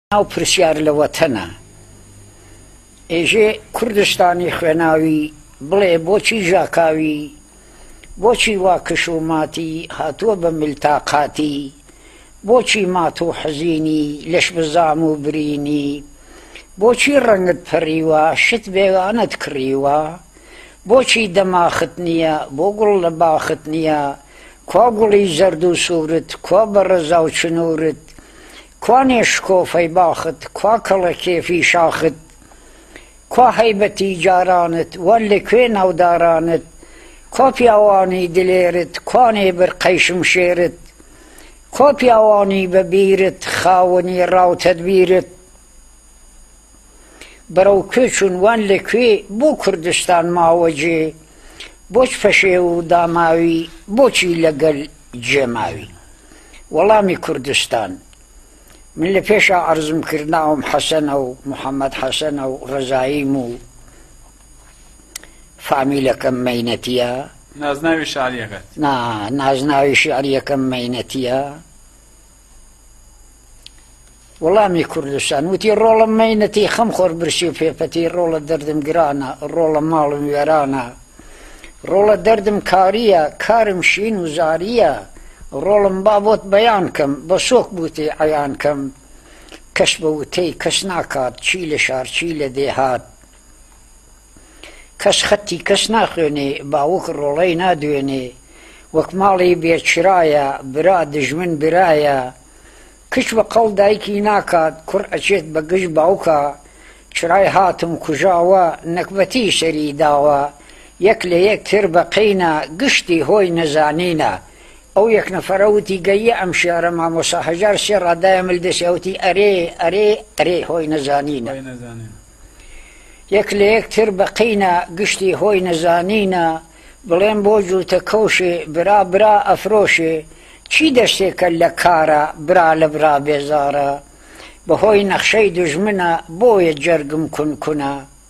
ناو پرسیار لە وەتەنە ئێژێ کوردستانی خوێناوی بڵێ بۆچی ژاکاوی بۆچی وا کشوماتی هاتووە بە ملتاقاتی بۆچی مات و حەزینی لەش بزام و برینی بۆچی ڕەنگت پەڕیوە شت بێگانەت کڕیوە بۆچی دەماخت نییە بۆ گوڵ لە باخت نییە کوا گوڵی زەرد و سوورت کوا بەڕەزا و چنوورت کوا نێشکۆفەی باخت کوا کەڵە کێفی شاخت کوا هەیبەتی جارانت وە لەکوێ ناودارانت کوا پیاوانی دلێرت کوا نێبرقەی شمشێرت کوا پیاوانی بەبیرت خاوەنی ڕاو تەدبیرت بەرەو کوێ چوون وان لەکوێ بۆ کوردستان ماوەجێ بۆچ فەشێ و داماوی بۆچی لەگەل جێماوی وەڵامی کوردستان من لە پێشە عەرزم کرد ناوم حەسەنە و محەممەد حەسەنە و ڕەزاییم و فامیلەکەم مەینەتیە نازناوی شعریەکەت نازناوی شعریەکەم مەینەتیە وەڵامی کوردستان وتی ڕۆڵم مەینەتی خەم خۆر برسی و پێپەتی ڕۆڵە دەردم گرانە ڕۆڵە ماڵم وێرانە ڕۆڵە دەردم کاریە کارم شین و زاریە ڕۆڵم بابۆت بەیان کەم بە سۆک بوتێ عەیان کەم کەس بە وتەی کەس ناکات چی لە شار چی لە دێهات کەس خەتی کەس ناخوێنێ باوک ڕۆڵەی نادوێنێ وەک ماڵی بێچرایە برا دژمن برایە کچ بە قەڵ دایکی ناکات کوڕ ئەچێت بە گشت باوکە چرای هاتم کوژاوە نەکبەتی سەری داوە یەک لە یەکتر بەقینە گشتی هۆی نەزانینە ئەو یەک نەفەرە وتی گەیە ئەم شێعرە مامۆستا هەژار سێ ڕادایە ملدەسی ئەوتی ئەرێ ئەرێ ئەرێ هۆی نەزانینە یەک لە یەکتر بەقینە گشتی هۆی نەزانینە بڵێم بۆ جووتە کەوشێ برا برا ئەفرۆشێ چی دەستێکە لە کارە برا لە برا بێزارە بەهۆی نەخشەی دوژمنە بۆیە جەرگم کونکونە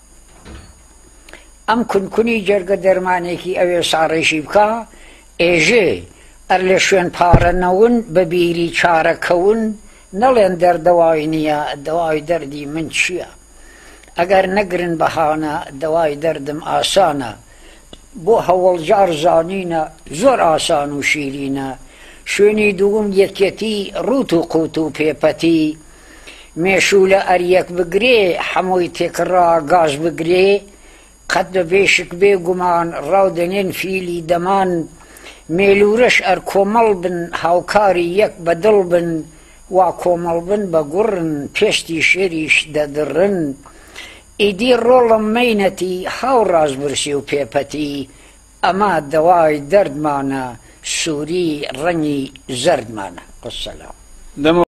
ئەم کونکونی جەرگە دەرمانێکی ئەوێ ساڕێژی بکە ئێژێ ئەر لە شوێن پارەنەون بە بیری چارەکەون نەڵێن دەردەوای نییە دەوای دەردی من چییە ئەگەر نەگرن بەهانە دەوای دەردم ئاسانە بۆ هەوڵجار زانینە زۆر ئاسان و شیرینە شوێنی دووم یەکەتی ڕوت و قوت و پێپەتی مێشوو لە ئەریەک بگرێ هەمووی تێکڕا گاز بگرێ قەت بە بێشک بێگومان ڕاودەنێن فیلی دەمان مێلوورەش ئەر کۆمەڵ بن هاوکاری یەک بەدڵ بن وا کۆمەڵ بن بە گوڕن پێشتی شێریش دەدڕن ئیدی ڕۆڵم مەینەتی هاوڕاز برسی و پێپەتی ئەما دەوای دەردمانە سووری ڕەنگی زەردمانە قسەلام